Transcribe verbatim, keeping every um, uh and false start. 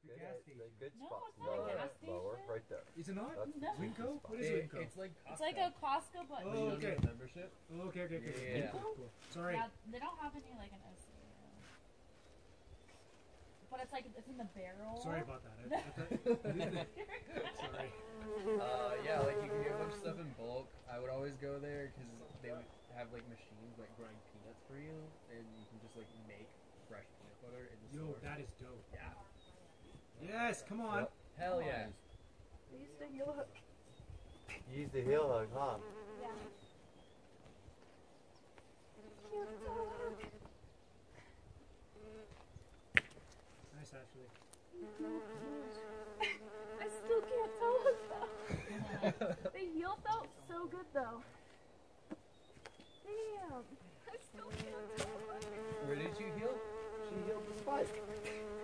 good, gas at, station. good No, spots. it's not a gas lower, station. right there. Is it not? That's No. Winco? What is It- Winco? It's like Costco. It's like a Costco, but Oh, You don't okay. need a membership. Oh, okay, okay, okay. Yeah. Cool, cool. Sorry. yeah, they don't have any like an S C. But it's like it's in the barrel. Sorry about that. I, I thought, sorry. Uh, yeah, like you can get a bunch of stuff in bulk. I would always go there because they would have like machines that grind peanuts for you, and you can just like make fresh peanut butter in the Yo, store. that is dope. Yeah. Yes, come on. Yep. Hell yeah. We used to heel hook. You use the heel hook, huh? Yeah. Cute dog. Nice, Ashley. I still can't tell what's that. The heel felt so good though. Damn. I still can't tell. Where did you heal? She healed the spike.